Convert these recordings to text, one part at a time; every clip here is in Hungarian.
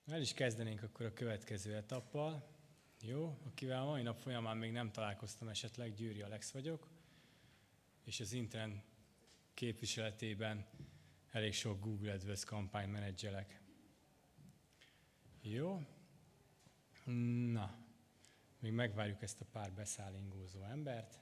El is kezdenénk akkor a következő etappal. Jó, akivel a mai nap folyamán még nem találkoztam esetleg, Győri Alex vagyok, és az Intren képviseletében elég sok Google AdWords kampányt menedzselek. Jó, na, még megvárjuk ezt a pár beszállingózó embert.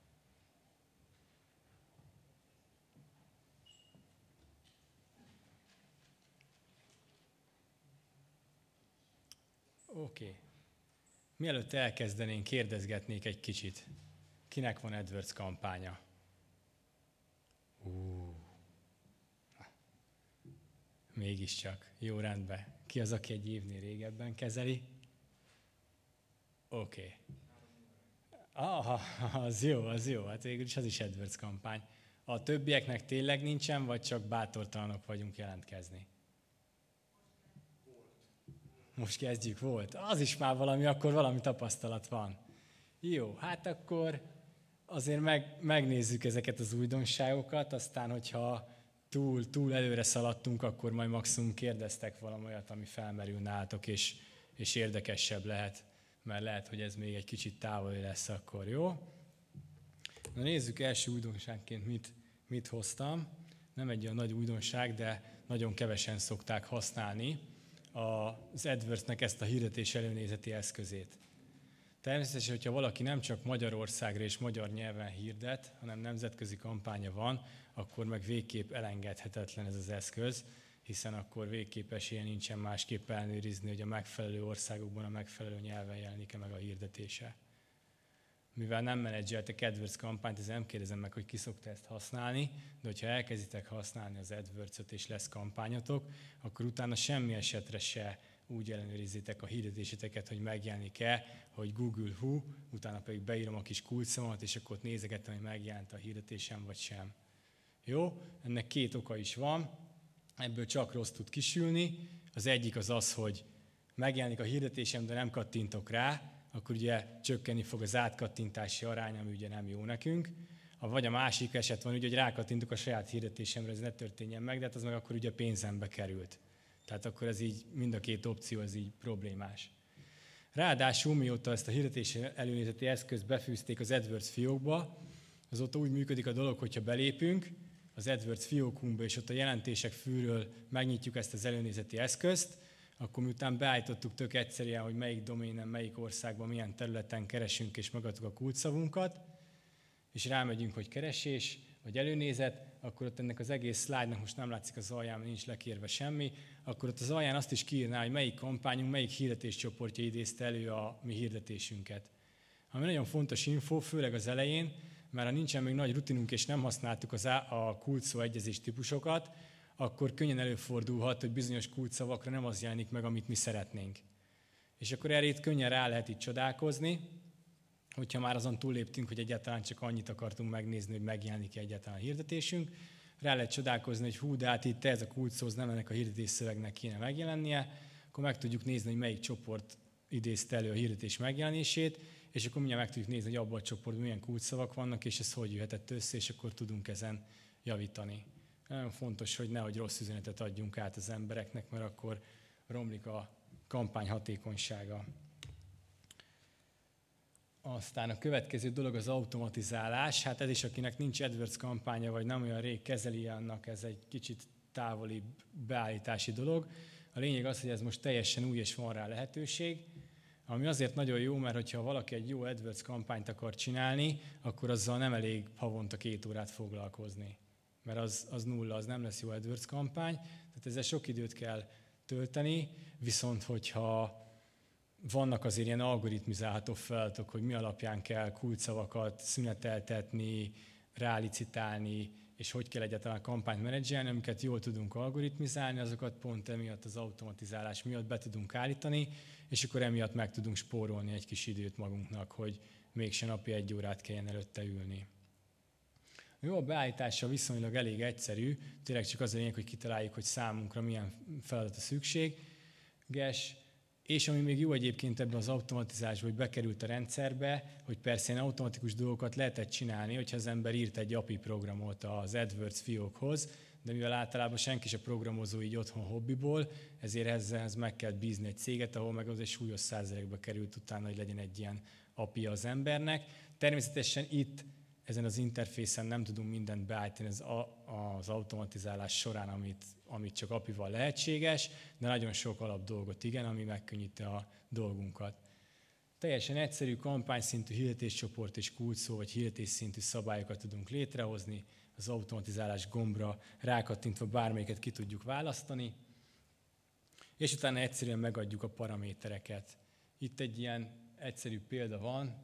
Oké. Mielőtt elkezdenénk, kérdezgetnék egy kicsit. Kinek van AdWords kampánya? Mégiscsak. Jó, rendben. Ki az, aki egy évnél régebben kezeli? Oké. Az jó. Hát végülis az is AdWords kampány. A többieknek tényleg nincsen, vagy csak bátortalanok vagyunk jelentkezni? Most kezdjük, volt. Az is már valami, akkor valami tapasztalat van. Jó, hát akkor azért megnézzük ezeket az újdonságokat, aztán, hogyha túl előre szaladtunk, akkor majd maximum kérdeztek valami olyat, ami felmerül nálatok, és érdekesebb lehet, mert lehet, hogy ez még egy kicsit távoli lesz akkor, jó? Na nézzük első újdonságként, mit hoztam. Nem egy olyan nagy újdonság, de nagyon kevesen szokták használni az AdWords-nek ezt a hirdetés előnézeti eszközét. Természetesen, hogyha valaki nem csak Magyarországra és magyar nyelven hirdet, hanem nemzetközi kampánya van, akkor meg végképp elengedhetetlen ez az eszköz, hiszen akkor végképp esélye nincsen másképp ellenőrizni, hogy a megfelelő országokban a megfelelő nyelven jelenik-e meg a hirdetése. Mivel nem menedzseltek AdWords kampányt, ezért nem kérdezem meg, hogy ki szokta ezt használni, de hogyha elkezditek használni az AdWords-ot és lesz kampányotok, akkor utána semmi esetre se úgy ellenőrizzétek a hirdetéseteket, hogy megjelenik-e, hogy Google Who, utána pedig beírom a kis kulcsszavamat, és akkor ott nézegetem, hogy megjelent a hirdetésem, vagy sem. Jó? Ennek két oka is van, ebből csak rossz tud kisülni. Az egyik az, hogy megjelenik a hirdetésem, de nem kattintok rá, akkor ugye csökkenni fog az átkattintási arány, ami ugye nem jó nekünk. Vagy a másik eset van, ugye, hogy rákattintok a saját hirdetésemre, ez ne történjen meg, de hát az meg akkor ugye pénzembe került. Tehát akkor ez így, mind a két opció az így problémás. Ráadásul, mióta ezt a hirdetési előnézeti eszközt befűzték az AdWords fiókba, azóta úgy működik a dolog, hogyha belépünk az AdWords fiókunkba, és ott a jelentések fülről megnyitjuk ezt az előnézeti eszközt, akkor miután beállítottuk tök egyszerűen, hogy melyik doménen, melyik országban, milyen területen keresünk, és megadtuk a kulcsszavunkat, és rámegyünk, hogy keresés, vagy előnézet, akkor ott ennek az egész slide-nak most nem látszik az alján, nincs lekérve semmi, akkor ott az alján azt is kiírná, hogy melyik kampányunk, melyik hirdetéscsoportja idézte elő a mi hirdetésünket. Ami nagyon fontos info, főleg az elején, mert ha nincsen még nagy rutinunk, és nem használtuk a kulcsszó egyezés típusokat, akkor könnyen előfordulhat, hogy bizonyos kulcsszavakra nem az jelenik meg, amit mi szeretnénk. És akkor erre itt könnyen rá lehet itt csodálkozni, hogyha már azon túlléptünk, hogy egyáltalán csak annyit akartunk megnézni, hogy megjelenik-e egyáltalán a hirdetésünk. Rá lehet csodálkozni, hogy hú, de hát itt ez a kulcsszó, nem ennek a hirdetés szövegnek kéne megjelennie, akkor meg tudjuk nézni, hogy melyik csoport idézte elő a hirdetés megjelenését, és akkor mindjárt meg tudjuk nézni, hogy abban a csoportban milyen kulcsszavak vannak, és ez hogy jöhetett össze, és akkor tudunk ezen javítani. Nagyon fontos, hogy nehogy rossz üzenetet adjunk át az embereknek, mert akkor romlik a kampány hatékonysága. Aztán a következő dolog az automatizálás. Hát ez is, akinek nincs AdWords kampánya, vagy nem olyan rég kezeli, annak ez egy kicsit távoli beállítási dolog. A lényeg az, hogy ez most teljesen új, és van rá lehetőség. Ami azért nagyon jó, mert hogyha valaki egy jó AdWords kampányt akar csinálni, akkor azzal nem elég havonta 2 órát foglalkozni. Mert az nulla, az nem lesz jó AdWords kampány. Tehát ezzel sok időt kell tölteni, viszont hogyha vannak azért ilyen algoritmizálható feladatok, hogy mi alapján kell kulcsszavakat szüneteltetni, rálicitálni, és hogy kell egyáltalán a kampányt menedzselni, amiket jól tudunk algoritmizálni, azokat pont emiatt az automatizálás miatt be tudunk állítani, és akkor emiatt meg tudunk spórolni egy kis időt magunknak, hogy mégse napi 1 órát kelljen előtte ülni. Jó, a beállítása viszonylag elég egyszerű, tényleg csak az a lényeg, hogy kitaláljuk, hogy számunkra milyen feladat a szükséges, és ami még jó egyébként ebben az automatizásban, hogy bekerült a rendszerbe, hogy persze ilyen automatikus dolgokat lehetett csinálni, hogyha az ember írt egy API programot az AdWords fiókhoz, de mivel általában senki se programozó így otthon hobbiból, ezért ezzel meg kell bízni egy céget, ahol meg az egy súlyos százalékba került utána, hogy legyen egy ilyen API az embernek. Természetesen itt ezen az interfészen nem tudunk mindent beállítani az automatizálás során, amit csak API-val lehetséges, de nagyon sok alap dolgot igen, ami megkönnyíti a dolgunkat. Teljesen egyszerű kampányszintű hirdetéscsoport és kulcsszó, vagy hirdetésszintű szabályokat tudunk létrehozni, az automatizálás gombra rákattintva bármelyiket ki tudjuk választani, és utána egyszerűen megadjuk a paramétereket. Itt egy ilyen egyszerű példa van,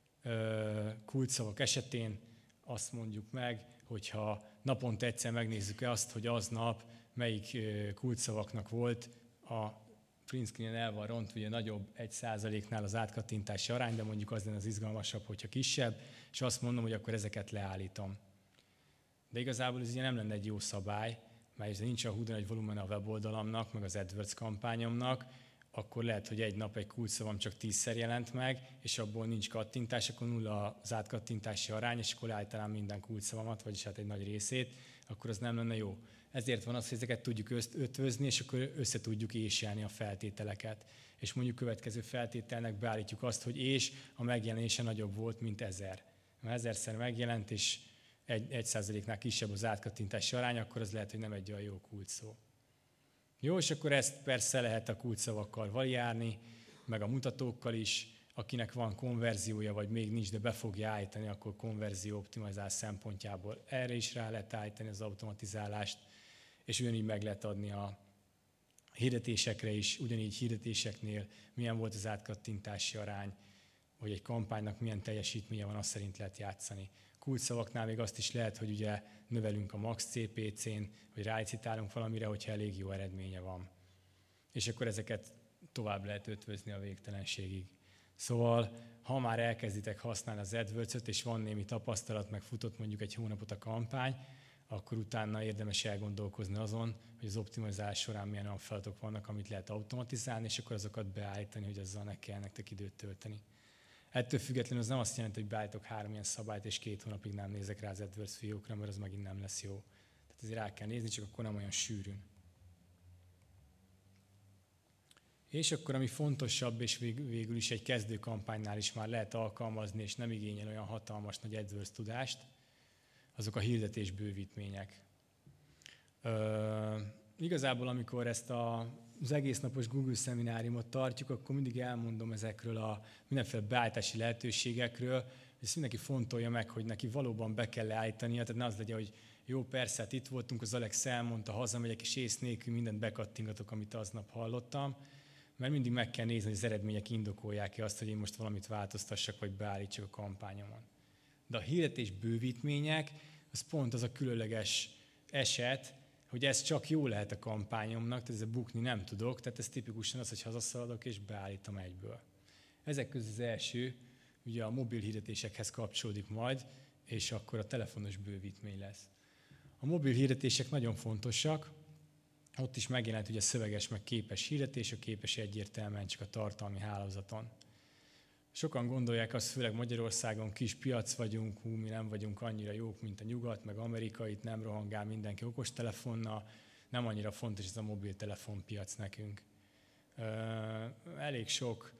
kulcsszavak esetén azt mondjuk meg, hogyha naponta egyszer megnézzük azt, hogy aznap melyik kulcsszavaknak volt a print screenen el van rontva, ugye nagyobb 1%-nál az átkattintási arány, de mondjuk az lenne az izgalmasabb, hogyha kisebb, és azt mondom, hogy akkor ezeket leállítom. De igazából ez ugye nem lenne egy jó szabály, mert ha nincs a húda nagy volumen a weboldalamnak, meg az AdWords kampányomnak, akkor lehet, hogy egy nap egy kulcsszavam csak 10-szer jelent meg, és abból nincs kattintás, akkor nulla az átkattintási arány, és akkor leállítanám minden kulcsszavamat, vagyis hát egy nagy részét, akkor az nem lenne jó. Ezért van az, hogy ezeket tudjuk ötvözni, és akkor össze tudjuk éselni a feltételeket. És mondjuk következő feltételnek beállítjuk azt, hogy és a megjelenése nagyobb volt, mint 1000. Ha 1000-szer megjelent, és 1%-nál kisebb az átkattintási arány, akkor az lehet, hogy nem egy olyan jó kulcsszó. Jó, és akkor ezt persze lehet a kulcsszavakkal variálni, meg a mutatókkal is. Akinek van konverziója, vagy még nincs, de be fogja állítani, akkor konverzió optimalizálás szempontjából erre is rá lehet állítani az automatizálást, és ugyanígy meg lehet adni a hirdetésekre is, ugyanígy hirdetéseknél milyen volt az átkattintási arány, vagy egy kampánynak milyen teljesítménye van, azt szerint lehet játszani. Kulcsszavaknál még azt is lehet, hogy ugye növelünk a max CPC-n, vagy ráicitálunk valamire, hogyha elég jó eredménye van. És akkor ezeket tovább lehet ötvözni a végtelenségig. Szóval, ha már elkezditek használni az AdWords-öt, és van némi tapasztalat, meg futott mondjuk egy hónapot a kampány, akkor utána érdemes elgondolkozni azon, hogy az optimalizálás során milyen olyan feladatok vannak, amit lehet automatizálni, és akkor azokat beállítani, hogy azzal ne kell nektek időt tölteni. Ettől függetlenül az nem azt jelenti, hogy beállítok 3 ilyen szabályt, és 2 hónapig nem nézek rá az AdWords fiókra, mert az megint nem lesz jó. Tehát ezért rá kell nézni, csak akkor nem olyan sűrűn. És akkor, ami fontosabb, és végül is egy kezdőkampánynál is már lehet alkalmazni, és nem igényel olyan hatalmas nagy AdWords tudást, azok a hirdetés bővítmények. Igazából, amikor ezt az egésznapos Google szemináriumot tartjuk, akkor mindig elmondom ezekről a mindenféle beállítási lehetőségekről, és ezt mindenki fontolja meg, hogy neki valóban be kell leállítania, tehát ne az legyen, hogy jó, persze, hát itt voltunk, az Alex elmondta, hazamegyek, és ész nélkül mindent bekattingatok, amit aznap hallottam, mert mindig meg kell nézni, hogy az eredmények indokolják-e azt, hogy én most valamit változtassak, vagy beállítsak a kampányomon. De a hirdetés bővítmények, az pont az a különleges eset, hogy ez csak jó lehet a kampányomnak, tehát ezzel bukni nem tudok, tehát ez tipikusan az, hogy hazaszaladok és beállítom egyből. Ezek közül az első, ugye a mobil hirdetésekhez kapcsolódik majd, és akkor a telefonos bővítmény lesz. A mobil hirdetések nagyon fontosak, ott is megjelent ugye szöveges meg képes hirdetés, a képes egyértelműen csak a tartalmi hálózaton. Sokan gondolják azt, főleg Magyarországon kis piac vagyunk, mi nem vagyunk annyira jók, mint a nyugat, meg Amerika, itt nem rohangál mindenki okostelefonnal, nem annyira fontos ez a mobiltelefonpiac nekünk. Elég sok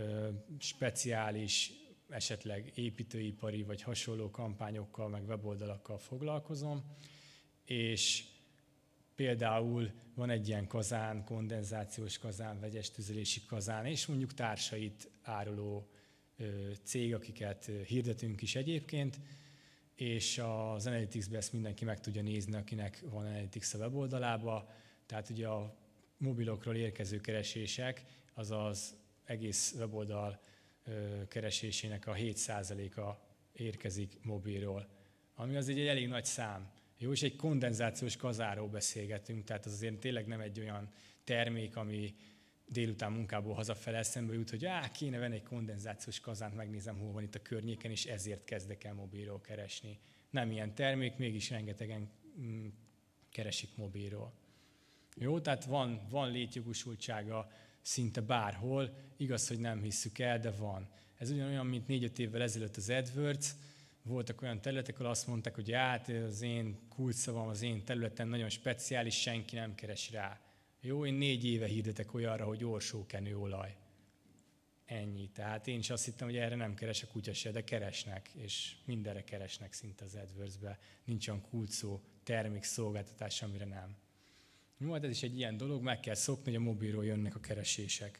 speciális, esetleg építőipari vagy hasonló kampányokkal, meg weboldalakkal foglalkozom, és például van egy ilyen kazán, kondenzációs kazán, vegyes tüzelési kazán, és mondjuk társait áruló cég, akiket hirdetünk is egyébként, és az Analytics-ben ezt mindenki meg tudja nézni, akinek van Analytics a weboldalába. Tehát ugye a mobilokról érkező keresések, azaz egész weboldal keresésének a 7%-a érkezik mobilról, ami az egy elég nagy szám. Jó, és egy kondenzációs kazáról beszélgetünk, tehát az azért tényleg nem egy olyan termék, ami délután munkából hazafele eszembe jut, hogy kéne venni egy kondenzációs kazánt, megnézem, hol van itt a környéken, és ezért kezdek el mobilról keresni. Nem ilyen termék, mégis rengetegen keresik mobilról. Jó, tehát van létjogosultsága szinte bárhol, igaz, hogy nem hisszük el, de van. Ez ugyanolyan, mint 4-5 évvel ezelőtt az AdWords, voltak olyan területek, ahol azt mondták, hogy hát az én kulcsszavam, az én területen nagyon speciális, senki nem keres rá. Jó, én 4 éve hirdetek olyanra, hogy orsókenőolaj. Ennyi. Tehát én is azt hittem, hogy erre nem keres a kutya se, de keresnek, és mindenre keresnek szinte az AdWords-be. Nincs olyan kulcsszó, termék, szolgáltatás, amire nem. Jó, hát ez is egy ilyen dolog, meg kell szokni, hogy a mobilról jönnek a keresések.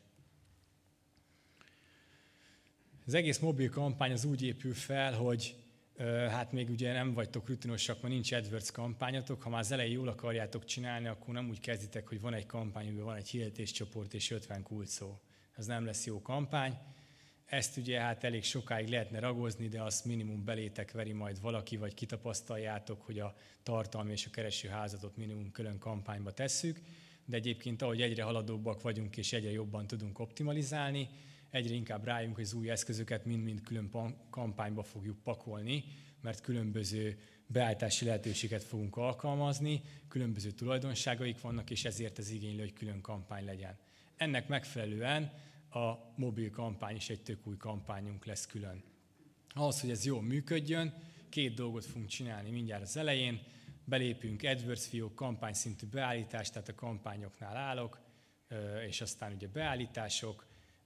Az egész mobil kampány az úgy épül fel, hogy hát még ugye nem vagytok rutinosak, mert nincs AdWords kampányatok, ha már az elején jól akarjátok csinálni, akkor nem úgy kezditek, hogy van egy kampány, amiben van egy hirdetéscsoport és 50 kulcsszó. Ez nem lesz jó kampány. Ezt ugye hát elég sokáig lehetne ragozni, de azt minimum belétek veri majd valaki, vagy kitapasztaljátok, hogy a tartalmi és a keresőházatot minimum külön kampányba tesszük. De egyébként ahogy egyre haladóbbak vagyunk és egyre jobban tudunk optimalizálni, egyre inkább rájunk, hogy az új eszközöket mind-mind külön kampányba fogjuk pakolni, mert különböző beállítási lehetőséget fogunk alkalmazni, különböző tulajdonságaik vannak, és ezért ez igénylő, hogy külön kampány legyen. Ennek megfelelően a mobil kampány is egy tök új kampányunk lesz külön. Ahhoz, hogy ez jól működjön, 2 dolgot fogunk csinálni mindjárt az elején. Belépünk AdWords fiók kampányszintű beállítás, tehát a kampányoknál állok, és aztán ugye beállítások,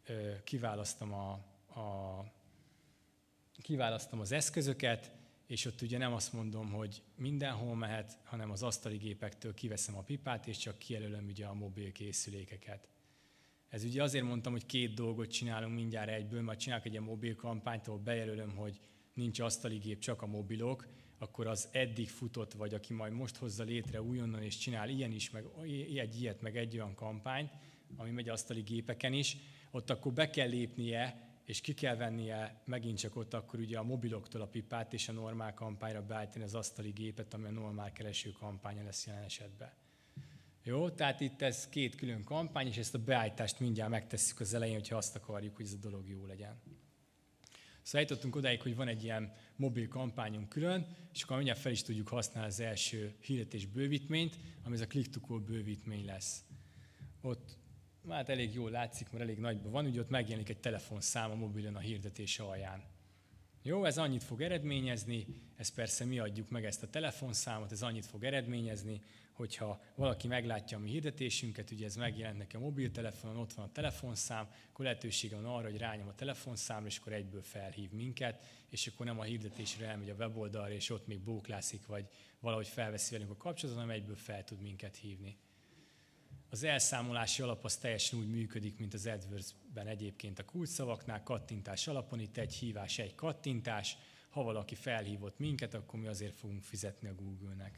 kiválasztom az eszközöket, és ott ugye nem azt mondom, hogy mindenhol mehet, hanem az asztali gépektől kiveszem a pipát, és csak kijelölöm ugye a mobil készülékeket. Ez ugye azért mondtam, hogy 2 dolgot csinálunk mindjárt egyből, mert csinálok egy ilyen mobil kampányt, ahol bejelölöm, hogy nincs asztali gép, csak a mobilok, akkor az eddig futott, vagy aki majd most hozza létre újonnan, és csinál ilyen is, meg ilyet, meg egy olyan kampányt, ami megy asztali gépeken is, ott akkor be kell lépnie, és ki kell vennie megint csak ott akkor ugye a mobiloktól a pipát, és a normál kampányra beállítani az asztali gépet, ami a normál kereső kampánya lesz jelen esetben. Jó, tehát itt ez 2 külön kampány, és ezt a beállítást mindjárt megtesszük az elején, hogyha azt akarjuk, hogy ez a dolog jó legyen. Szóval eljutottunk odáig, hogy van egy ilyen mobil kampányunk külön, és akkor mindjárt fel is tudjuk használni az első hirdetés bővítményt, ami ez a click-to-call bővítmény lesz. Ott hát elég jól látszik, mert elég nagyban van, ugye ott megjelenik egy telefonszám a mobilon a hirdetés alján. Jó, ez annyit fog eredményezni, ez persze mi adjuk meg ezt a telefonszámot, ez annyit fog eredményezni, hogyha valaki meglátja a mi hirdetésünket, ugye ez megjelent neki a mobiltelefonon, ott van a telefonszám, akkor lehetősége van arra, hogy rányom a telefonszámra, és akkor egyből felhív minket, és akkor nem a hirdetésre elmegy a weboldalra, és ott még bóklászik, vagy valahogy felveszi velünk a kapcsolatot, hanem egyből fel tud minket hívni. Az elszámolási alap az teljesen úgy működik, mint az AdWords-ben egyébként a kulcsszavaknál, kattintás alapon, itt egy hívás, egy kattintás. Ha valaki felhívott minket, akkor mi azért fogunk fizetni a Google-nek.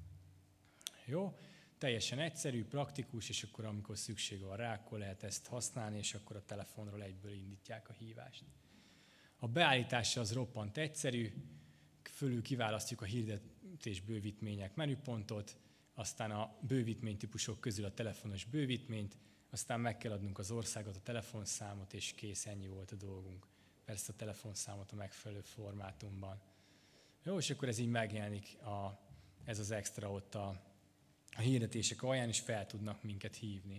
Jó? Teljesen egyszerű, praktikus, és akkor amikor szükség van rá, akkor lehet ezt használni, és akkor a telefonról egyből indítják a hívást. A beállítása az roppant egyszerű, fölül kiválasztjuk a hirdetés bővítmények menüpontot, aztán a bővítménytípusok közül a telefonos bővítményt, aztán meg kell adnunk az országot, a telefonszámot, és kész, ennyi volt a dolgunk. Persze a telefonszámot a megfelelő formátumban. Jó, és akkor ez így megjelenik ez az extra ott a hirdetések alján, és fel tudnak minket hívni.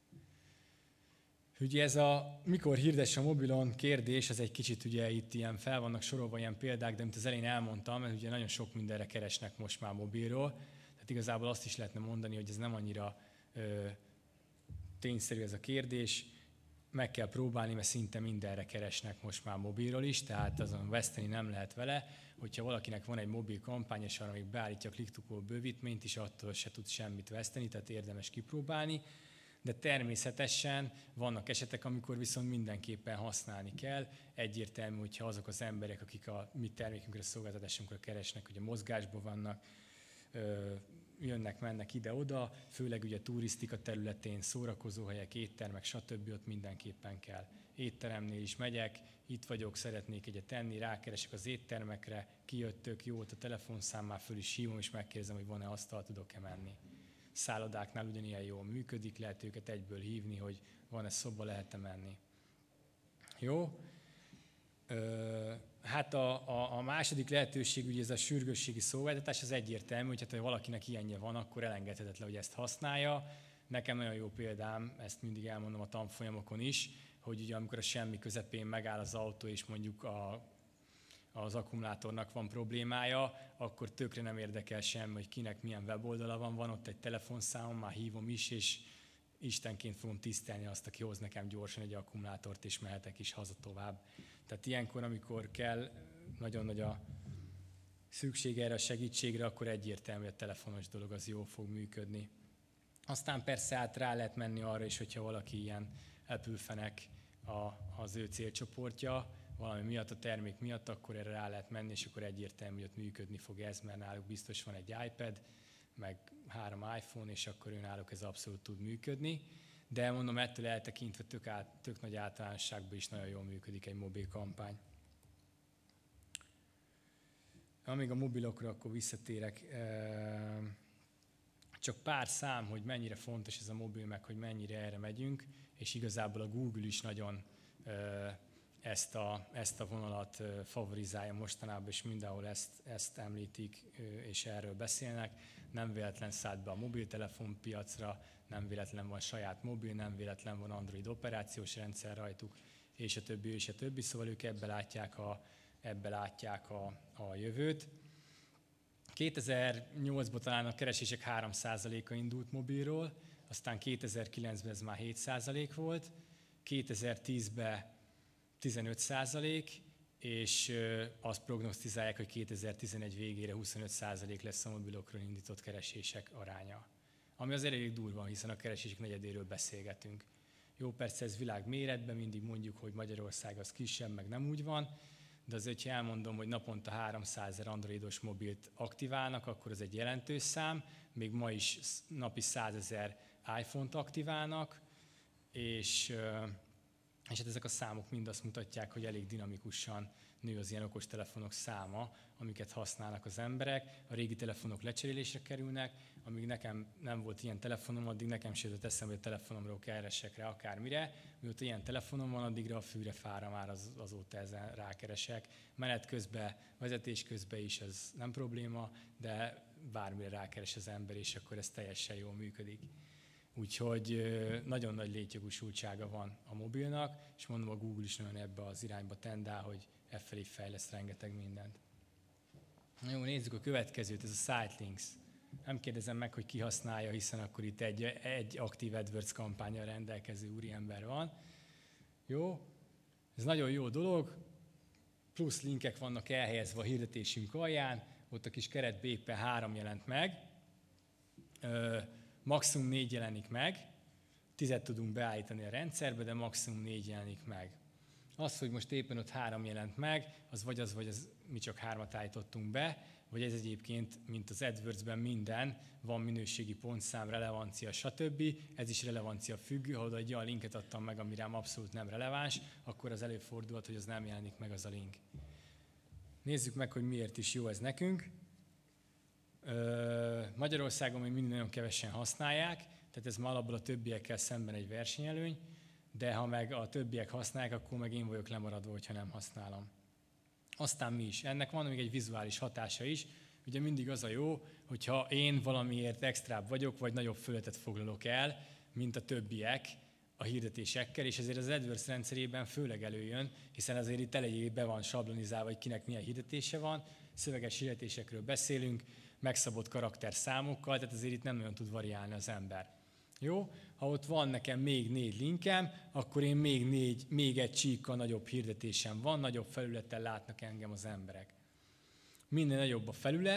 Ugye ez a mikor hirdess a mobilon kérdés, ez egy kicsit ugye itt ilyen fel vannak sorolva ilyen példák, de mint az elején elmondtam, mert ugye nagyon sok mindenre keresnek most már mobilról, tehát igazából azt is lehetne mondani, hogy ez nem annyira tényszerű ez a kérdés, meg kell próbálni, mert szinte mindenre keresnek most már mobilról is, tehát azon veszteni nem lehet vele, hogyha valakinek van egy mobil kampány, és arra még beállítja a click-to-call bővítményt is, attól se tud semmit veszteni, tehát érdemes kipróbálni. De természetesen vannak esetek, amikor viszont mindenképpen használni kell. Egyértelmű, hogyha azok az emberek, akik a mi termékünkre, szolgáltatásunkra keresnek, ugye mozgásban vannak, jönnek, mennek ide-oda, főleg ugye turisztika területén, szórakozóhelyek, éttermek, stb. Ott mindenképpen kell. Étteremnél is megyek, itt vagyok, szeretnék egyet tenni, rákeresek az éttermekre, kijöttök, jó volt a telefonszám, már föl is hívom, és megkérdezem, hogy van-e asztal, tudok-e menni. Szállodáknál ugyanilyen jól működik, lehet őket egyből hívni, hogy van-e szoba, lehet-e menni. Jó? Hát a második lehetőség, ugye ez a sürgősségi szolgáltatás, az egyértelmű, hogy ha valakinek ilyenje van, akkor elengedhetetlen, hogy ezt használja. Nekem nagyon jó példám, ezt mindig elmondom a tanfolyamokon is, hogy ugye amikor a semmi közepén megáll az autó, és mondjuk a az akkumulátornak van problémája, akkor tökre nem érdekel sem, hogy kinek milyen weboldala van ott egy telefonszámom, már hívom is, és istenként fogom tisztelni azt, aki hoz nekem gyorsan egy akkumulátort, és mehetek is haza tovább. Tehát ilyenkor, amikor kell, nagyon nagy a szükség erre a segítségre, akkor egyértelmű, hogy a telefonos dolog az jól fog működni. Aztán persze rá lehet menni arra is, hogyha valaki ilyen Apple-fenek az ő célcsoportja, valami miatt, a termék miatt, akkor erre rá lehet menni, és akkor egyértelmű, hogy ott működni fog ez, mert náluk biztos van egy iPad, meg 3 iPhone, és akkor ő náluk ez abszolút tud működni. De mondom, ettől eltekintve tök nagy általánosságban is nagyon jól működik egy mobil kampány. Amíg a mobilokra, akkor visszatérek. Csak pár szám, hogy mennyire fontos ez a mobil, meg hogy mennyire erre megyünk, és igazából a Google is nagyon ezt a vonalat favorizálja mostanában, és mindenhol ezt említik, és erről beszélnek. Nem véletlen szállt be a mobiltelefon piacra, nem véletlen van saját mobil, nem véletlen van Android operációs rendszer rajtuk, és a többi, és a többi. Szóval ők ebbe látják a jövőt. 2008-ban talán a keresések 3%-a indult mobilról, aztán 2009-ben ez már 7% volt, 2010-ben 15%, és azt prognosztizálják, hogy 2011 végére 25% lesz a mobilokról indított keresések aránya. Ami azért elég durva, hiszen a keresések negyedéről beszélgetünk. Jó, persze ez világméretben, mindig mondjuk, hogy Magyarország az kisebb, meg nem úgy van, de azért, ha elmondom, hogy naponta 300 000 androidos mobilt aktiválnak, akkor ez egy jelentős szám. Még ma is napi 100 000 iPhone-t aktiválnak, és hát ezek a számok mind azt mutatják, hogy elég dinamikusan nő az ilyen okostelefonok száma, amiket használnak az emberek. A régi telefonok lecserélésre kerülnek, amíg nekem nem volt ilyen telefonom, addig nekem se jutott eszembe, hogy a telefonomról keresek rá akármire. Mióta ilyen telefonom van, addigra a fűre fára már azóta ezen rákeresek. Menet közben, vezetés közben is ez nem probléma, de bármire rákeres az ember, és akkor ez teljesen jól működik. Úgyhogy nagyon nagy létjogosultsága van a mobilnak, és mondom, a Google is nagyon ebbe az irányba tendál, hogy felé fejleszt rengeteg mindent. Na jó, nézzük a következőt, ez a Sitelinks. Nem kérdezem meg, hogy ki használja, hiszen akkor itt egy aktív AdWords kampánnyal rendelkező úriember van. Jó, ez nagyon jó dolog, plusz linkek vannak elhelyezve a hirdetésünk alján, ott a kis keretbe éppen 3 jelent meg, maximum 4 jelenik meg, 10 tudunk beállítani a rendszerbe, de maximum 4 jelenik meg. Az, hogy most éppen ott 3 jelent meg, az vagy mi csak 3-at állítottunk be, vagy ez egyébként, mint az AdWords-ben minden, van minőségi pontszám, relevancia, stb. Ez is relevancia függő, ha oda egy olyan linket adtam meg, ami rám abszolút nem releváns, akkor az előfordulhat, hogy az nem jelenik meg az a link. Nézzük meg, hogy miért is jó ez nekünk. Magyarországon még mindig nagyon kevesen használják, tehát ez már alapból a többiekkel szemben egy versenyelőny, de ha meg a többiek használják, akkor meg én vagyok lemaradva, hogyha nem használom. Aztán mi is? Ennek van még egy vizuális hatása is. Ugye mindig az a jó, hogyha én valamiért extrább vagyok, vagy nagyobb felületet foglalok el, mint a többiek a hirdetésekkel, és ezért az AdWords rendszerében főleg előjön, hiszen azért itt elég be van sablonizálva, hogy kinek milyen hirdetése van, szöveges hirdetésekről beszélünk, megszabott karakterszámokkal, tehát azért itt nem nagyon tud variálni az ember. Jó? Ha ott van nekem még 4 linkem, akkor én még egy csíkkal nagyobb hirdetésem van, nagyobb felületen látnak engem az emberek. Minél nagyobb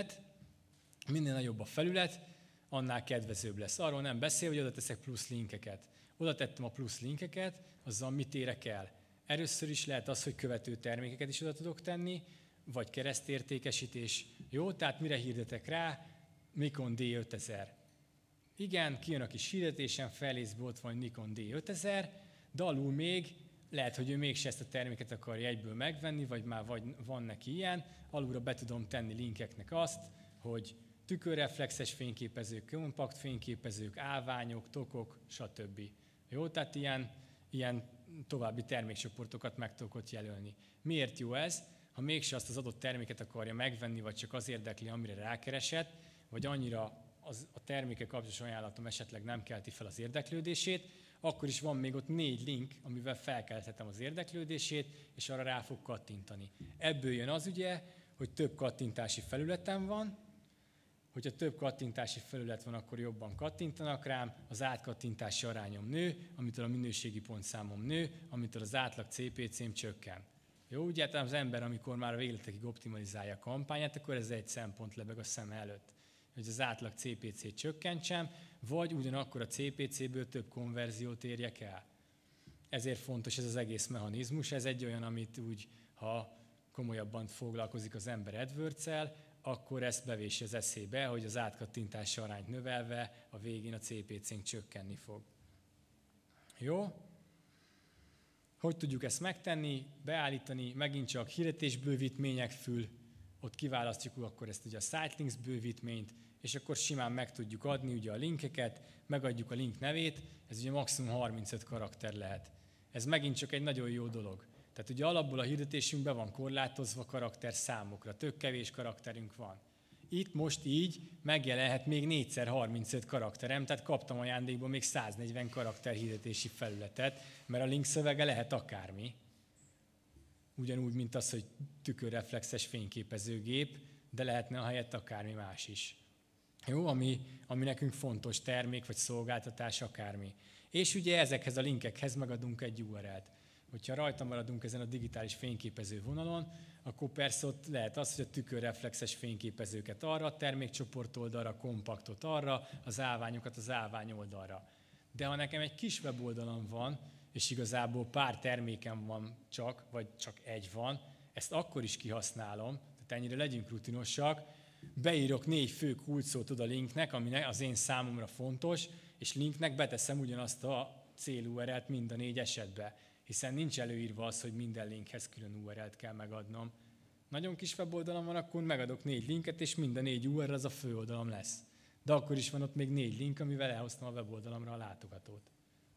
a felület, annál kedvezőbb lesz. Arról nem beszél, hogy oda teszek plusz linkeket. Oda tettem a plusz linkeket, azzal mit érek el? Először is lehet az, hogy követő termékeket is oda tudok tenni, vagy keresztértékesítés. Jó, tehát mire hirdetek rá? Nikon D5000. Igen, kijön a kis hirdetésem, felészbe ott van Nikon D5000, de alul még lehet, hogy ő mégse ezt a terméket akarja egyből megvenni, vagy már van neki ilyen, alulra be tudom tenni linkeknek azt, hogy tükörreflexes fényképezők, kompakt fényképezők, állványok, tokok, stb. Jó, tehát ilyen további termékcsoportokat meg tudok ott jelölni. Miért jó ez? Ha mégse azt az adott terméket akarja megvenni, vagy csak az érdekli, amire rákeresett, vagy annyira a termékek kapcsolatos ajánlatom esetleg nem kelti fel az érdeklődését, akkor is van még ott 4 link, amivel felkelthetem az érdeklődését, és arra rá fog kattintani. Ebből jön az ugye, hogy több kattintási felületem van, hogyha több kattintási felület van, akkor jobban kattintanak rám, az átkattintási arányom nő, amitől a minőségi pontszámom nő, amitől az átlag CPC-m csökken. Jó, ugye hát az ember, amikor már végletekig optimalizálja a kampányát, akkor ez egy szempont lebeg a szem előtt. Hogy az átlag CPC-t csökkentsem, vagy ugyanakkor a CPC-ből több konverziót érjek el. Ezért fontos ez az egész mechanizmus. Ez egy olyan, amit úgy, ha komolyabban foglalkozik az ember AdWords-el, akkor ezt bevési az eszébe, hogy az átkattintási arányt növelve a végén a CPC-nk csökkenni fog. Jó? Hogy tudjuk ezt megtenni, beállítani, megint csak hirdetésbővítmények fül, ott kiválasztjuk akkor ezt ugye a Sitelinks bővítményt, és akkor simán meg tudjuk adni ugye a linkeket, megadjuk a link nevét, ez ugye maximum 35 karakter lehet. Ez megint csak egy nagyon jó dolog. Tehát ugye alapból a hirdetésünk be van korlátozva karakter számokra, tök kevés karakterünk van. Itt most így megjelenhet még 4x35 karakterem, tehát kaptam ajándékból még 140 karakter hirdetési felületet, mert a link szövege lehet akármi. Ugyanúgy, mint az, hogy tükörreflexes fényképezőgép, de lehetne a helyett akármi más is. Jó, ami nekünk fontos termék vagy szolgáltatás, akármi. És ugye ezekhez a linkekhez megadunk egy URL-t. Hogyha rajta maradunk ezen a digitális fényképező vonalon, akkor persze ott lehet az, hogy a tükörreflexes fényképezőket arra, a termékcsoport oldalra, a kompaktot arra, az állványokat az állvány oldalra. De ha nekem egy kis weboldalam van, és igazából pár termékem van csak, vagy csak egy van, ezt akkor is kihasználom, tehát ennyire legyünk rutinosak, beírok 4 fő kulcsszót oda linknek, ami az én számomra fontos, és linknek beteszem ugyanazt a cél URL-t mind a 4 esetben, hiszen nincs előírva az, hogy minden linkhez külön URL-t kell megadnom. Nagyon kis weboldalam van, akkor megadok 4 linket, és mind a 4 URL az a főoldalam lesz. De akkor is van ott még 4 link, amivel elhoztam a weboldalamra a látogatót.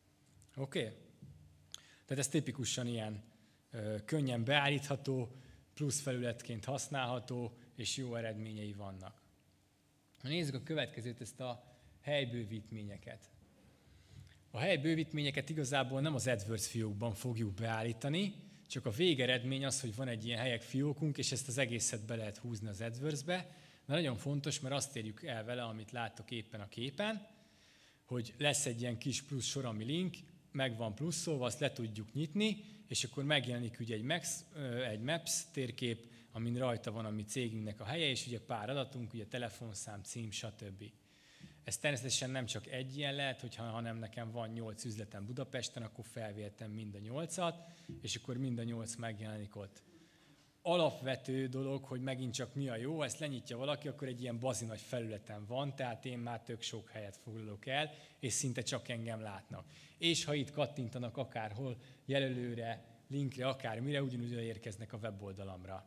Oké? Tehát ez tipikusan ilyen könnyen beállítható, plusz felületként használható, és jó eredményei vannak. Nézzük a következőt, ezt a helybővítményeket. A helybővítményeket igazából nem az AdWords fiókban fogjuk beállítani, csak a végeredmény az, hogy van egy ilyen helyek fiókunk, és ezt az egészet be lehet húzni az AdWords-be. De nagyon fontos, mert azt érjük el vele, amit láttok éppen a képen, hogy lesz egy ilyen kis plusz sor, ami link, meg van pluszolva, azt le tudjuk nyitni, és akkor megjelenik ugye egy Maps térkép, amin rajta van a mi cégünknek a helye, és ugye pár adatunk, ugye telefonszám, cím, stb. Ez természetesen nem csak egy ilyen lehet, hanem nekem van 8 üzletem Budapesten, akkor felvéltem mind a 8-at, és akkor mind a 8 megjelenik ott. Alapvető dolog, hogy megint csak mi a jó, ezt lenyitja valaki, akkor egy ilyen bazinagy felületen van, tehát én már tök sok helyet foglalok el, és szinte csak engem látnak. És ha itt kattintanak akárhol, jelölőre, linkre, akármire, ugyanúgy érkeznek a weboldalamra.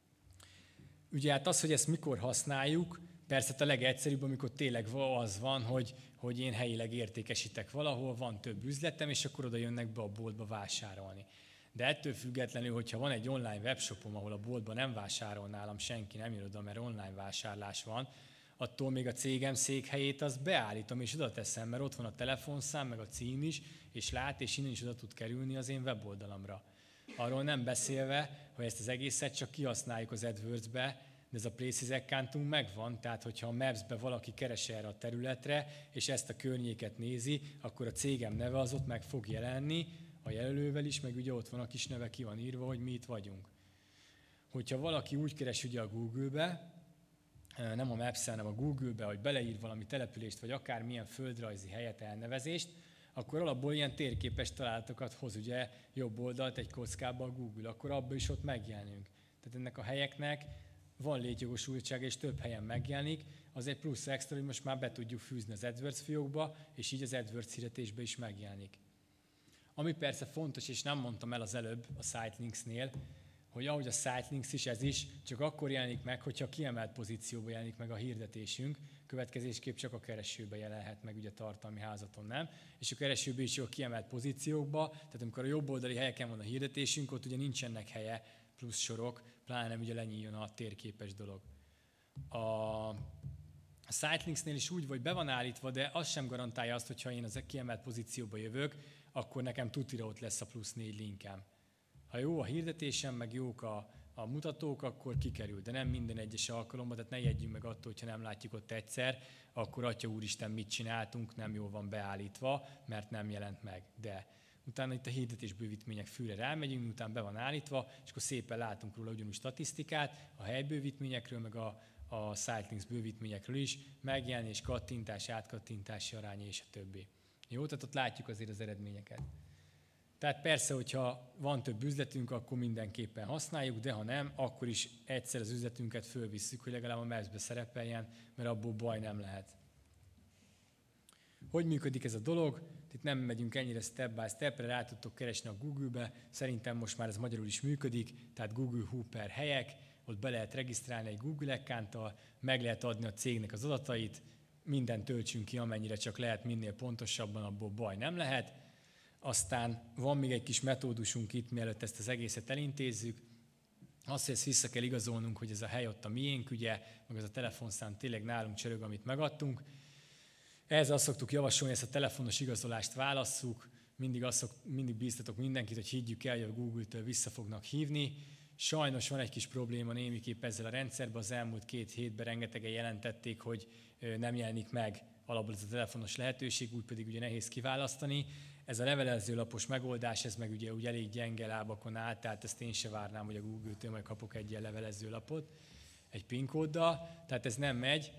Ugye hát az, hogy ezt mikor használjuk, persze a legegyszerűbb, amikor tényleg az van, hogy én helyileg értékesítek valahol, van több üzletem, és akkor oda jönnek be a boltba vásárolni. De ettől függetlenül, hogyha van egy online webshopom, ahol a boltban nem vásárol nálam senki, nem jön oda, mert online vásárlás van, attól még a cégem székhelyét azt beállítom és oda teszem, mert ott van a telefonszám, meg a cím is, és lát, és innen is oda tud kerülni az én weboldalamra. Arról nem beszélve, hogy ezt az egészet csak kihasználjuk az AdWords-be, de ez a Places accountunk megvan, tehát hogyha a Maps-be valaki keres erre a területre, és ezt a környéket nézi, akkor a cégem neve az ott meg fog jelenni, a jelölővel is, meg ugye ott van a kis neve, ki van írva, hogy mi itt vagyunk. Hogyha valaki úgy keres ugye a Google-be, nem a Maps-en, hanem a Google-be, hogy beleír valami települést, vagy akármilyen földrajzi helyet, elnevezést, akkor alapból ilyen térképes találatokat hoz ugye jobb oldalt egy kockába a Google, akkor abban is ott megjelenünk. Tehát ennek a helyeknek van létjogosultsága, és több helyen megjelenik, az egy plusz extra, hogy most már be tudjuk fűzni az AdWords fiókba, és így az AdWords hirdetésbe is megjelenik. Ami persze fontos, és nem mondtam el az előbb a Sitelinksnél, hogy ahogy a Sitelinks is, ez is csak akkor jelenik meg, hogyha kiemelt pozícióban jelenik meg a hirdetésünk, következésképp csak a keresőbe jelenhet meg, ugye tartalmi házaton nem, és a keresőbe is jó kiemelt pozíciókba, tehát amikor a jobb oldali helyeken van a hirdetésünk, ott ugye nincsenek helye, plusz sorok, pláne nem ugye lenyíljon a térképes dolog. A A Sitelinksnél is úgy, hogy be van állítva, de az sem garantálja azt, hogyha én az kiemelt pozícióba jövök, akkor nekem tutira ott lesz a plusz 4 linkem. Ha jó a hirdetésem, meg jók a mutatók, akkor kikerül, de nem minden egyes alkalommal, tehát ne jeggyünk meg attól, hogyha nem látjuk ott egyszer, akkor Atya Úristen, mit csináltunk, nem jól van beállítva, mert nem jelent meg. De utána itt a hirdetésbővítmények fülre rámegyünk, utána be van állítva, és akkor szépen látunk róla ugyanúgy statisztikát, a helybővítményekről, meg a Sitelinks bővítményekről is, megjelenés, kattintás, átkattintási aránya és a többi. Jó, tehát ott látjuk azért az eredményeket. Tehát persze, hogyha van több üzletünk, akkor mindenképpen használjuk, de ha nem, akkor is egyszer az üzletünket fölvisszük, hogy legalább a Maps-be szerepeljen, mert abból baj nem lehet. Hogy működik ez a dolog? Itt nem megyünk ennyire step by stepre, rá tudtok keresni a Google-be. Szerintem most már ez magyarul is működik, tehát Google Hooper helyek, ott be lehet regisztrálni egy Google accounttal, meg lehet adni a cégnek az adatait, mindent töltsünk ki, amennyire csak lehet, minél pontosabban, abból baj nem lehet. Aztán van még egy kis metódusunk itt, mielőtt ezt az egészet elintézzük. Azt, hogy ezt vissza kell igazolnunk, hogy ez a hely ott a miénk, ugye, meg az a telefonszám tényleg nálunk csörög, amit megadtunk. Ehhez azt szoktuk javasolni, ezt a telefonos igazolást válasszuk. Mindig bíztatok mindenkit, hogy higgyük el, hogy a Google-től vissza fognak hívni. Sajnos van egy kis probléma némiképp ezzel a rendszerben. Az elmúlt 2 hétben rengetegen jelentették, hogy nem jelenik meg alapból ez a telefonos lehetőség, úgy pedig ugye nehéz kiválasztani. Ez a levelezőlapos megoldás, ez meg ugye úgy elég gyenge lábakon áll, tehát ezt én se várnám, hogy a Google-től majd kapok egy ilyen levelezőlapot, egy PIN kóddal, tehát ez nem megy.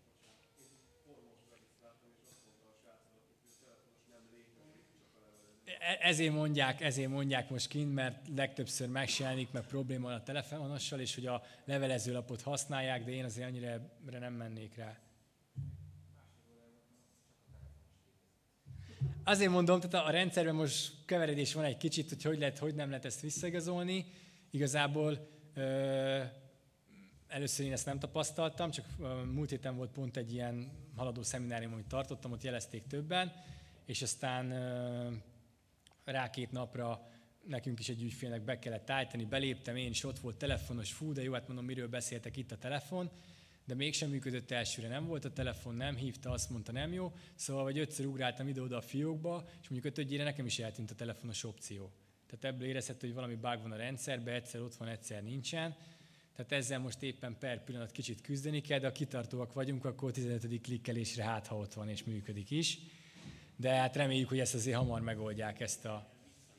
Ezért mondják most kint, mert legtöbbször megjelenik, meg probléma van a telefonossal, és hogy a levelezőlapot használják, de én azért annyira erre nem mennék rá. Azért mondom, tehát a rendszerben most keveredés van egy kicsit, hogy nem lehet ezt visszaigazolni. Igazából először én ezt nem tapasztaltam, csak múlt héten volt pont egy ilyen haladó szeminárium, amit tartottam, ott jelezték többen, és aztán rá 2 napra nekünk is egy ügyfélnek be kellett állítani, beléptem én is, ott volt telefonos, fú, de jó, hát mondom, miről beszéltek itt a telefon, de mégsem működött elsőre, nem volt a telefon, nem hívta, azt mondta, nem jó, szóval vagy 5-ször ugráltam ide-oda a fiókba, és mondjuk 5-ére nekem is eltűnt a telefonos opció. Tehát ebből érezhető, hogy valami bug van a rendszerben, egyszer ott van, egyszer nincsen. Tehát ezzel most éppen per pillanat kicsit küzdeni kell, de ha kitartóak vagyunk, akkor 15. klikkelésre ha ott van és működik is. De hát reméljük, hogy ezt azért hamar megoldják ezt a...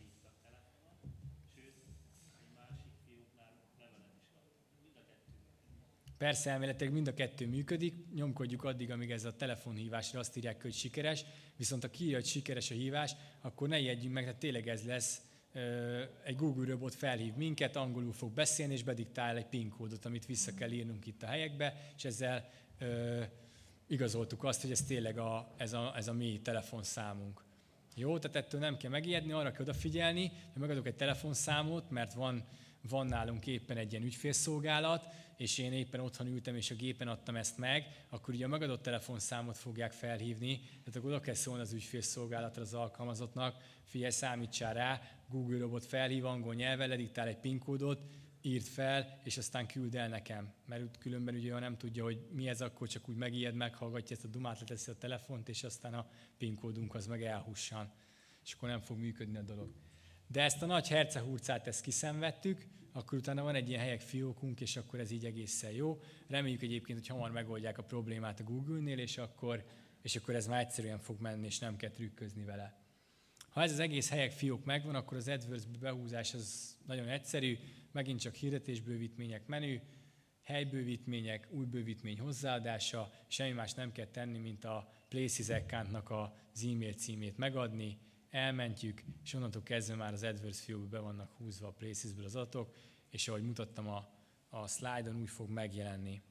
Persze, elméletileg mind a 2 működik, nyomkodjuk addig, amíg ez a telefonhívásra azt írják, hogy sikeres, viszont ha kiírja, hogy sikeres a hívás, akkor ne ijedjünk meg, tehát tényleg ez lesz, egy Google robot felhív minket, angolul fog beszélni, és bediktál egy PIN kódot, amit vissza kell írnunk itt a helyekbe, és ezzel igazoltuk azt, hogy ez tényleg ez a mi telefonszámunk. Jó, tehát ettől nem kell megijedni, arra kell odafigyelni, hogy megadok egy telefonszámot, mert van nálunk éppen egy ilyen ügyfélszolgálat, és én éppen otthon ültem, és a gépen adtam ezt meg, akkor ugye a megadott telefonszámot fogják felhívni, tehát akkor oda kell szólni az ügyfélszolgálatra az alkalmazottnak, figyelj, számítsál rá, Google robot felhív angol nyelven, lediktál egy PIN kódot, írd fel, és aztán küld el nekem. Mert különben ugye, ha nem tudja, hogy mi ez, akkor csak úgy megijed, meghallgatja ezt a dumát, leteszi a telefont, és aztán a PIN kódunk az meg elhussan. És akkor nem fog működni a dolog. De ezt a nagy hercehurcát ezt kiszenvedtük, akkor utána van egy ilyen helyek fiókunk, és akkor ez így egészen jó. Reméljük egyébként, hogy hamar megoldják a problémát a Google-nél, és akkor ez már egyszerűen fog menni, és nem kell trükközni vele. Ha ez az egész helyek fiók megvan, akkor az AdWords behúzás az nagyon egyszerű, megint csak hirdetésbővítmények menü, helybővítmények, új bővítmény hozzáadása, semmi más nem kell tenni, mint a Places accountnak az e-mail címét megadni, elmentjük, és onnantól kezdve már az AdWords fiókba be vannak húzva a Placesből az adatok, és ahogy mutattam a slide-on, úgy fog megjelenni.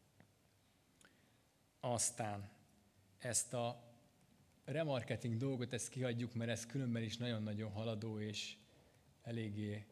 Aztán ezt a remarketing dolgot, ezt kihagyjuk, mert ez különben is nagyon-nagyon haladó, és eléggé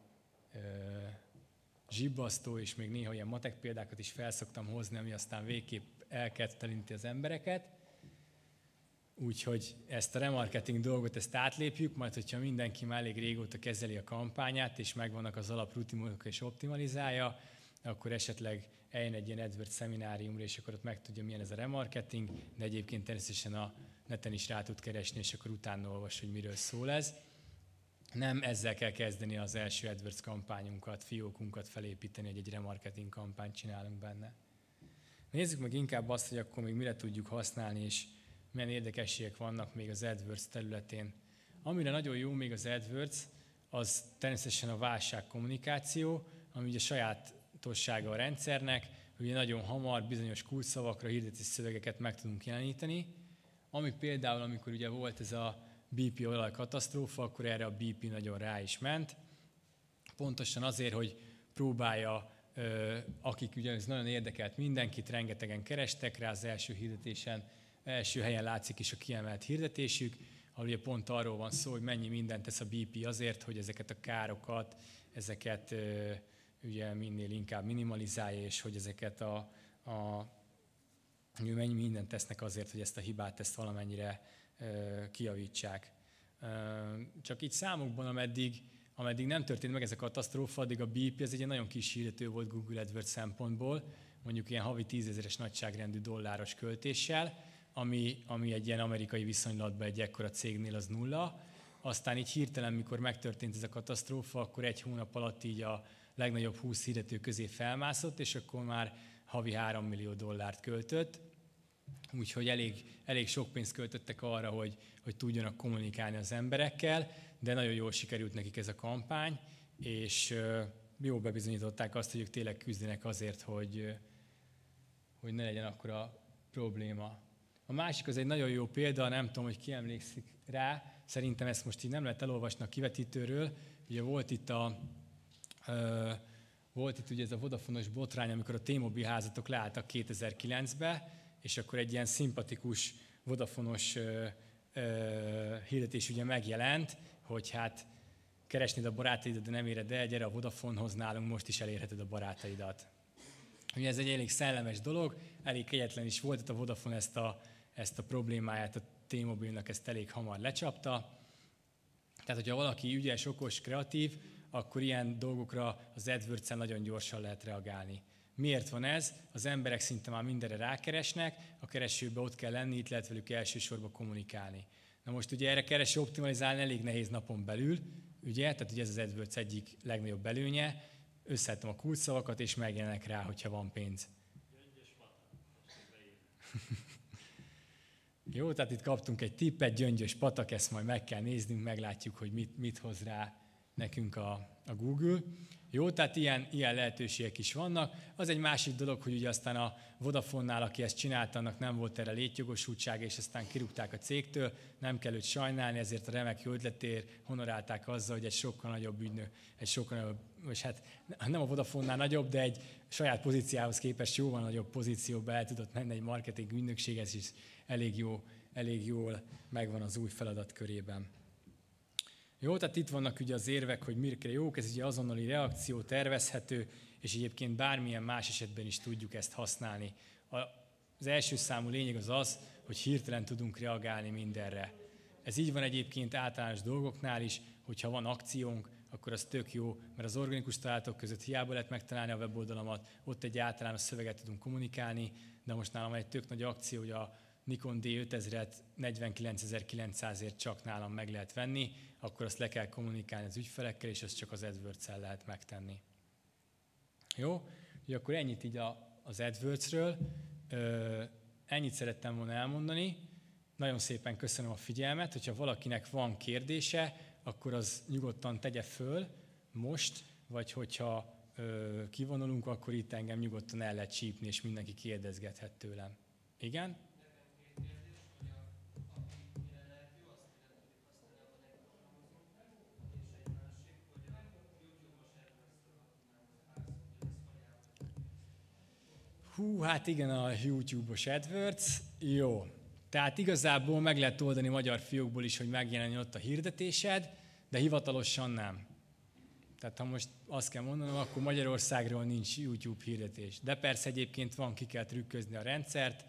zsibbasztó, és még néha ilyen matek példákat is felszoktam hozni, ami aztán végképp elkedtelinti az embereket. Úgyhogy ezt a remarketing dolgot, ezt átlépjük, majd hogyha mindenki már elég régóta kezeli a kampányát, és megvannak az alaprutinok és optimalizálja, akkor esetleg eljön egy ilyen AdWords szemináriumra, és akkor ott megtudja, milyen ez a remarketing, de egyébként természetesen a neten is rá tud keresni, és akkor utána olvas, hogy miről szól ez. Nem ezzel kell kezdeni az első AdWords kampányunkat, fiókunkat felépíteni, hogy egy remarketing kampányt csinálunk benne. Nézzük meg inkább azt, hogy akkor még mire tudjuk használni, és milyen érdekességek vannak még az AdWords területén. Amire nagyon jó még az AdWords, az természetesen a válságkommunikáció, ami ugye sajátossága a rendszernek, hogy ugye nagyon hamar bizonyos kulcsszavakra hirdetés szövegeket meg tudunk jeleníteni, ami például, amikor ugye volt ez a BP olajkatasztrófa, akkor erre a BP nagyon rá is ment. Pontosan azért, hogy próbálja, akik ugye ez nagyon érdekelt mindenkit, rengetegen kerestek rá az első hirdetésen, első helyen látszik is a kiemelt hirdetésük, ahol ugye pont arról van szó, hogy mennyi mindent tesz a BP azért, hogy ezeket a károkat, ezeket ugye minél inkább minimalizálja, és hogy ezeket mennyi mindent tesznek azért, hogy ezt a hibát ezt valamennyire kijavítsák. Csak így számokban, ameddig nem történt meg ez a katasztrófa, addig a BP ez egy nagyon kis hirdető volt Google AdWords szempontból, mondjuk ilyen havi 10 000-es nagyságrendű dolláros költéssel, ami egy ilyen amerikai viszonylatban egy ekkora cégnél az nulla. Aztán így hirtelen, mikor megtörtént ez a katasztrófa, akkor egy hónap alatt így a legnagyobb 20 hirdető közé felmászott, és akkor már havi $3 millió költött. Úgyhogy elég sok pénzt költöttek arra, hogy tudjanak kommunikálni az emberekkel, de nagyon jól sikerült nekik ez a kampány, és jól bebizonyították azt, hogy ők tényleg küzdenek azért, hogy ne legyen akkora probléma. A másik az egy nagyon jó példa, nem tudom, hogy ki emlékszik rá, szerintem ezt most így nem lehet elolvasni a kivetítőről. Ugye volt itt ugye ez a Vodafone-os botrány, amikor a T-Mobile házatok leálltak 2009-ben, és akkor egy ilyen szimpatikus Vodafone-os hirdetés ugye megjelent, hogy hát keresnéd a barátaidat, de nem éred el, gyere a Vodafonehoz, nálunk most is elérheted a barátaidat. Ugye ez egy elég szellemes dolog, elég kegyetlen is volt, hogy a Vodafone ezt a problémáját a T-Mobile-nak ezt elég hamar lecsapta. Tehát, hogyha valaki ügyes, okos, kreatív, akkor ilyen dolgokra az AdWords-en nagyon gyorsan lehet reagálni. Miért van ez? Az emberek szinte már mindenre rákeresnek, a keresőbe ott kell lenni, itt lehet velük elsősorban kommunikálni. Na most ugye erre kereső optimalizálni elég nehéz napon belül, ugye? Tehát ugye ez az AdWords egyik legnagyobb előnye, összeadtam a kulcsszavakat, és megjelenek rá, hogyha van pénz. Jó, tehát itt kaptunk egy tippet, Gyöngyös patak, ezt majd meg kell néznünk, meglátjuk, hogy mit hoz rá nekünk a Google. Jó, tehát ilyen lehetőségek is vannak. Az egy másik dolog, hogy ugye aztán a Vodafone-nál, aki ezt csinálta, annak nem volt erre létjogosultsága, és aztán kirúgták a cégtől, nem kell őt sajnálni, ezért a remek jó ötletért honorálták azzal, hogy egy sokkal nagyobb ügynök, vagy hát nem a Vodafone-nál nagyobb, de egy saját pozíciához képest jóval nagyobb pozícióba el tudott menni egy marketing ügynökséghez, és elég jól megvan az új feladatkörében. Jó, tehát itt vannak ugye az érvek, hogy mire jók, ez ugye azonnali reakció, tervezhető, és egyébként bármilyen más esetben is tudjuk ezt használni. Az első számú lényeg az, hogy hirtelen tudunk reagálni mindenre. Ez így van egyébként általános dolgoknál is, hogyha van akciónk, akkor az tök jó, mert az organikus találatok között hiába lehet megtalálni a weboldalamat, ott egy általános szöveget tudunk kommunikálni, de most nálam egy tök nagy akció, hogy a Nikon D5000-et 49.900-ért csak nálam meg lehet venni, akkor azt le kell kommunikálni az ügyfelekkel, és azt csak az AdWords-el lehet megtenni. Jó? Ugye akkor ennyit így az AdWords-ről. Ennyit szerettem volna elmondani. Nagyon szépen köszönöm a figyelmet. Hogyha valakinek van kérdése, akkor az nyugodtan tegye föl most, vagy hogyha kivonulunk, akkor itt engem nyugodtan el lehet csípni, és mindenki kérdezgethet tőlem. Igen? Hát igen, a YouTube-os AdWords. Jó. Tehát igazából meg lehet oldani magyar fiókból is, hogy megjelenjen ott a hirdetésed, de hivatalosan nem. Tehát ha most azt kell mondanom, akkor Magyarországról nincs YouTube hirdetés. De persze egyébként van, ki kell trükközni a rendszert.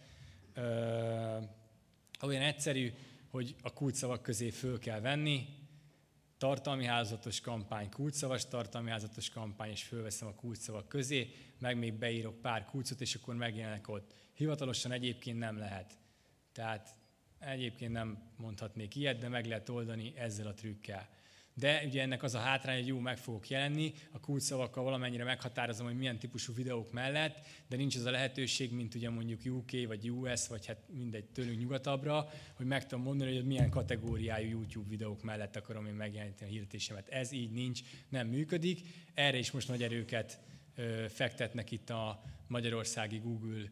Olyan egyszerű, hogy a kulcsszavak közé föl kell venni, tartalmi hálózatos kampány, kulcsszavas tartalmi hálózatos kampány, és fölveszem a kulcsszavak közé, meg még beírok pár kulcsot, és akkor megjelenek ott. Hivatalosan egyébként nem lehet. Tehát egyébként nem mondhatnék ilyet, de meg lehet oldani ezzel a trükkel. De ugye ennek az a hátrány, hogy jó, meg fogok jelenni, a kulcsszavakkal valamennyire meghatározom, hogy milyen típusú videók mellett, de nincs az a lehetőség, mint ugye mondjuk UK vagy US, vagy hát mindegy tőlünk nyugatabbra, hogy meg tudom mondani, hogy milyen kategóriájú YouTube videók mellett akarom én megjeleníteni a hirdetésemet. Ez így nincs, nem működik. Erre is most nagy erőket fektetnek itt a magyarországi Google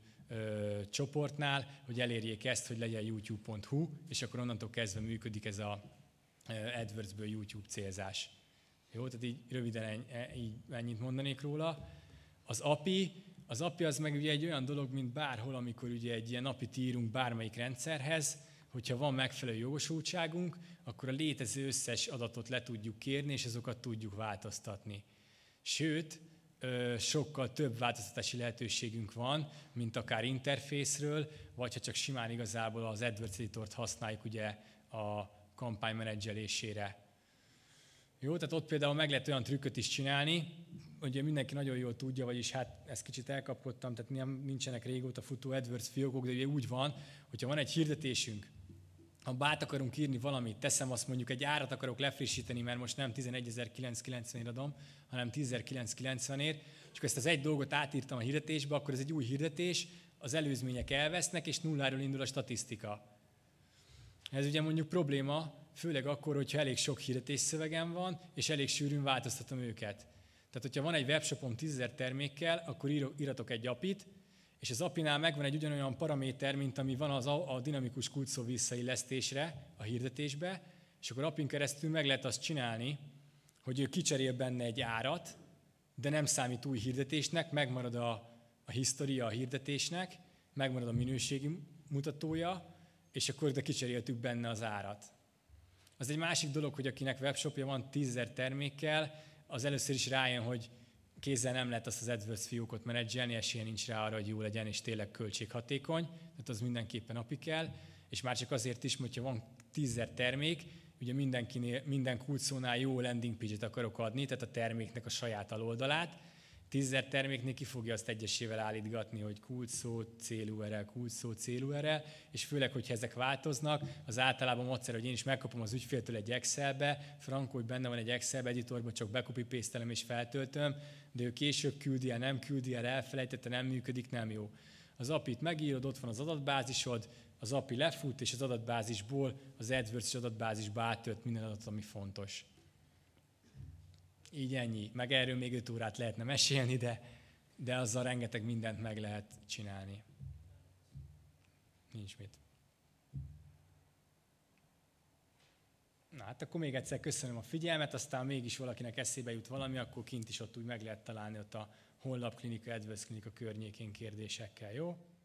csoportnál, hogy elérjék ezt, hogy legyen youtube.hu, és akkor onnantól kezdve működik ez a AdWords-ből YouTube célzás. Jó, tehát így röviden így ennyit mondanék róla. Az API az meg ugye egy olyan dolog, mint bárhol, amikor ugye egy ilyen API-t írunk bármelyik rendszerhez, hogyha van megfelelő jogosultságunk, akkor a létező összes adatot le tudjuk kérni, és azokat tudjuk változtatni. Sőt, sokkal több változtatási lehetőségünk van, mint akár interfészről, vagy ha csak simán igazából az AdWords editort használjuk ugye a kampány menedzselésére. Jó, tehát ott például meg lehet olyan trükköt is csinálni, ugye mindenki nagyon jól tudja, vagyis hát ezt kicsit elkapkodtam, tehát nincsenek régóta futó AdWords fiókok, de ugye úgy van, hogyha van egy hirdetésünk, ha át akarunk írni valamit, teszem azt mondjuk egy árat akarok lefrissíteni, mert most nem 11.990-ért adom, hanem 10.990-ért, és ezt az egy dolgot átírtam a hirdetésbe, akkor ez egy új hirdetés, az előzmények elvesznek, és nulláról indul a statisztika. Ez ugye mondjuk probléma, főleg akkor, hogyha elég sok hirdetésszövegem van, és elég sűrűn változtatom őket. Tehát, hogyha van egy webshopom 10.000 termékkel, akkor íratok egy API-t, és az API-nál megvan egy ugyanolyan paraméter, mint ami van a dinamikus kulcsszó visszaillesztésre a hirdetésbe, és akkor API-n keresztül meg lehet azt csinálni, hogy ő kicserél benne egy árat, de nem számít új hirdetésnek, megmarad a hisztória a hirdetésnek, megmarad a minőségi mutatója, és akkor de kicseréltük benne az árat. Az egy másik dolog, hogy akinek webshopja van 10.000 termékkel, az először is rájön, hogy kézzel nem lehet azt az AdWords fiókot menedzselni, esélye nincs rá arra, hogy jó legyen, és tényleg költséghatékony, tehát az mindenképpen API kell, és már csak azért is, hogyha van 10.000 termék, ugye minden kulcsszónál jó landing page-et akarok adni, tehát a terméknek a saját aloldalát, 10.000 terméknél ki fogja azt egyesével állítgatni, hogy kulcsszó, cél-URL, kulcsszó, cél-URL, és főleg, hogyha ezek változnak, az általában módszer, hogy én is megkapom az ügyféltől egy Excelbe, frankó, hogy benne van egy Excelbe editorban, csak becopy-pastelem és feltöltöm, de ő később küldi el, nem küldi el, elfelejtette, nem működik, nem jó. Az API-t megírod, ott van az adatbázisod, az API lefut, és az adatbázisból az AdWords adatbázisba áttölt minden adat, ami fontos. Így ennyi. Meg erről még 5 órát lehetne mesélni, de azzal rengeteg mindent meg lehet csinálni. Nincs mit. Na hát akkor még egyszer köszönöm a figyelmet, aztán mégis valakinek eszébe jut valami, akkor kint is ott úgy meg lehet találni ott a Honlap Klinika, AdWords Klinika környékén kérdésekkel, jó?